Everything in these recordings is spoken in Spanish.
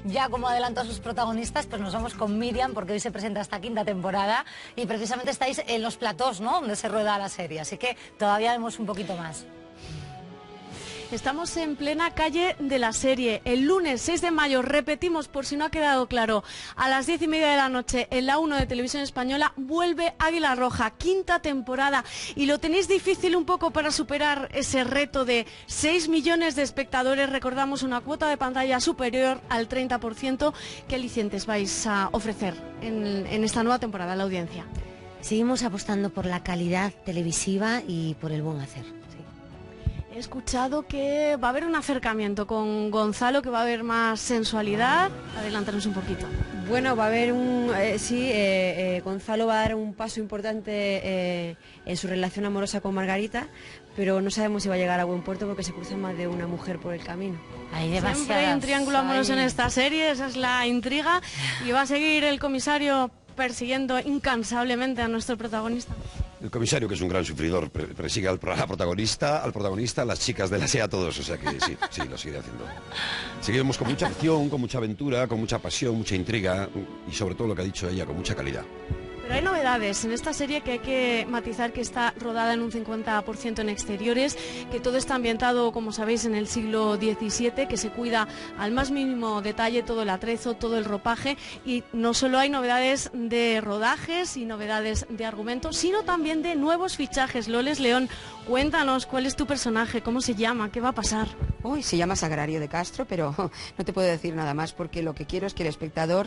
ya como adelanto a sus protagonistas, pues nos vamos con Miriam, porque hoy se presenta esta quinta temporada y precisamente estáis en los platós, ¿no?, donde se rueda la serie, así que todavía vemos un poquito más. Estamos en plena calle de la serie. El lunes 6 de mayo, repetimos por si no ha quedado claro, a las 10:30 de la noche en la 1 de Televisión Española vuelve Águila Roja, quinta temporada. Y lo tenéis difícil un poco para superar ese reto de 6 millones de espectadores. Recordamos una cuota de pantalla superior al 30%. ¿Qué alicientes vais a ofrecer en esta nueva temporada a la audiencia? Seguimos apostando por la calidad televisiva y por el buen hacer. He escuchado que va a haber un acercamiento con Gonzalo, que va a haber más sensualidad. Adelántanos un poquito. Bueno, va a haber Gonzalo va a dar un paso importante en su relación amorosa con Margarita, pero no sabemos si va a llegar a buen puerto porque se cruza más de una mujer por el camino. Siempre hay un triángulo amoroso en esta serie, esa es la intriga, y va a seguir el comisario persiguiendo incansablemente a nuestro protagonista. El comisario, que es un gran sufridor, persigue al protagonista, a las chicas de la SEA, a todos, o sea que sí, lo sigue haciendo. Seguimos con mucha acción, con mucha aventura, con mucha pasión, mucha intriga y sobre todo lo que ha dicho ella, con mucha calidad. Pero hay novedades en esta serie que hay que matizar, que está rodada en un 50% en exteriores, que todo está ambientado, como sabéis, en el siglo XVII, que se cuida al más mínimo detalle todo el atrezo, todo el ropaje, y no solo hay novedades de rodajes y novedades de argumento, sino también de nuevos fichajes. Loles León, cuéntanos cuál es tu personaje, cómo se llama, qué va a pasar. Uy, se llama Sagrario de Castro, pero no te puedo decir nada más porque lo que quiero es que el espectador,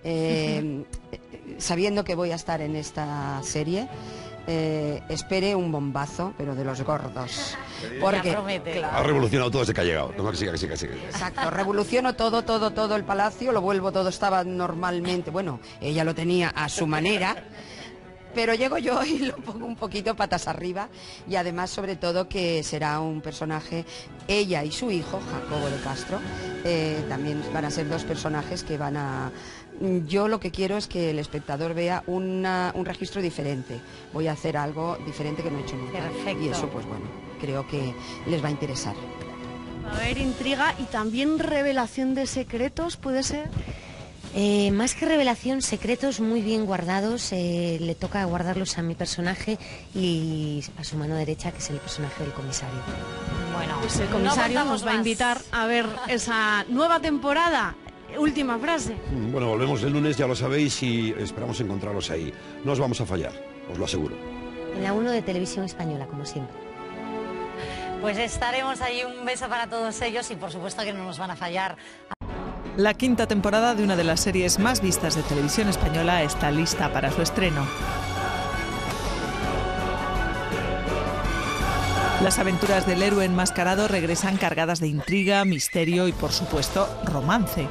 sabiendo que voy a estar en esta serie, espere un bombazo, pero de los gordos. Porque claro, ha revolucionado todo desde que ha llegado. No, que siga. Exacto, revoluciono todo el palacio, lo vuelvo todo, estaba normalmente, bueno, ella lo tenía a su manera. Pero llego yo y lo pongo un poquito patas arriba, y además sobre todo que será un personaje, ella y su hijo, Jacobo de Castro, también van a ser dos personajes que van a... Yo lo que quiero es que el espectador vea un registro diferente. Voy a hacer algo diferente que no he hecho nunca. Perfecto. Y eso, pues bueno, creo que les va a interesar. Va a haber intriga y también revelación de secretos, ¿puede ser? Más que revelación, secretos muy bien guardados. Le toca guardarlos a mi personaje y a su mano derecha, que es el personaje del comisario. Bueno, pues el comisario nos va a invitar a ver esa nueva temporada. Última frase. Bueno, volvemos el lunes, ya lo sabéis, y esperamos encontrarlos ahí. No os vamos a fallar, os lo aseguro. En la 1 de Televisión Española, como siempre. Pues estaremos ahí, un beso para todos ellos y por supuesto que no nos van a fallar. La quinta temporada de una de las series más vistas de Televisión Española está lista para su estreno. Las aventuras del héroe enmascarado regresan cargadas de intriga, misterio y, por supuesto, romance.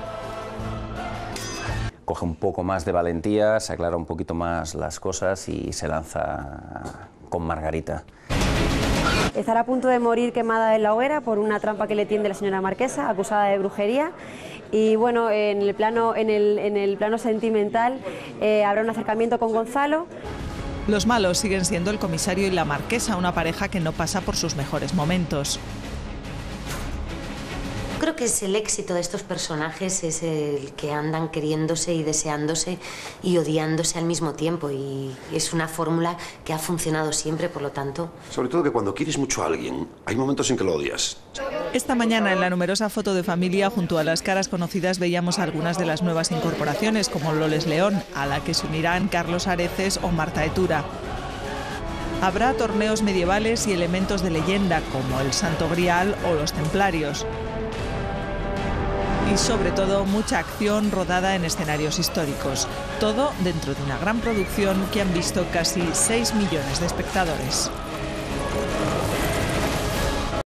Coge un poco más de valentía, se aclara un poquito más las cosas y se lanza con Margarita. Estará a punto de morir quemada en la hoguera por una trampa que le tiende la señora marquesa, acusada de brujería. Y bueno, en el plano sentimental habrá un acercamiento con Gonzalo. Los malos siguen siendo el comisario y la marquesa, una pareja que no pasa por sus mejores momentos. Creo que es el éxito de estos personajes, es el que andan queriéndose y deseándose y odiándose al mismo tiempo, y es una fórmula que ha funcionado siempre, por lo tanto... Sobre todo que cuando quieres mucho a alguien, hay momentos en que lo odias. Esta mañana, en la numerosa foto de familia, junto a las caras conocidas, veíamos algunas de las nuevas incorporaciones, como Loles León, a la que se unirán Carlos Areces o Marta Etura. Habrá torneos medievales y elementos de leyenda, como el Santo Grial o los Templarios. Y sobre todo mucha acción rodada en escenarios históricos. Todo dentro de una gran producción que han visto casi 6 millones de espectadores.